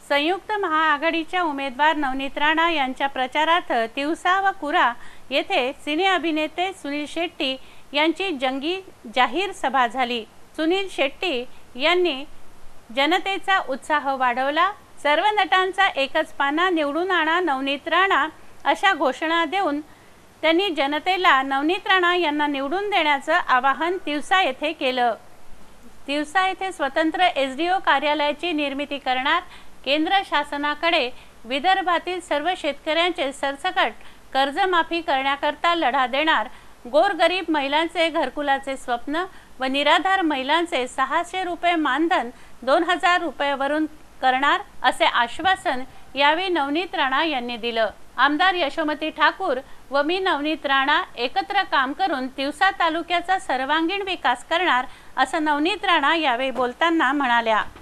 संयुक्त महाआघाडीच्या उमेदवार नवनीत राणा यांच्या प्रचारार्थ तिवसा व कुरा येथे सिने अभिनेते सुनील शेट्टी यांची जंगी जाहीर सभा झाली। सुनील शेट्टी यांनी जनतेचा उत्साह वाढवला। सर्व नटांचा एकच पाना निवडून आणा नवनीत राणा अशा घोषणा देऊन त्यांनी जनतेला नवनीत राणा यांना निवडून देण्याचं आवाहन तिवसा येथे केलं। तिवसा येथे स्वतंत्र एसडीओ कार्यालयाची निर्मिती करणार, केंद्र शासनाकडे विदर्भातील सर्व शेतकऱ्यांचे सरसकट कर्जमाफी करण्याकरता लढा देणार, गोरगरीब महिलांचे घरकुलाचे स्वप्न व निराधार महिलांचे 600 रुपये मानधन 2000 रुपयावरून करणार असे आश्वासन यावेळी नवनीत राणा यांनी दिलं। आमदार यशोमती ठाकूर व मी नवनीत राणा एकत्र काम करून तिवसा तालुक्याचा सर्वांगीण विकास करणार असं नवनीत राणा यावेळी बोलताना म्हणाल्या।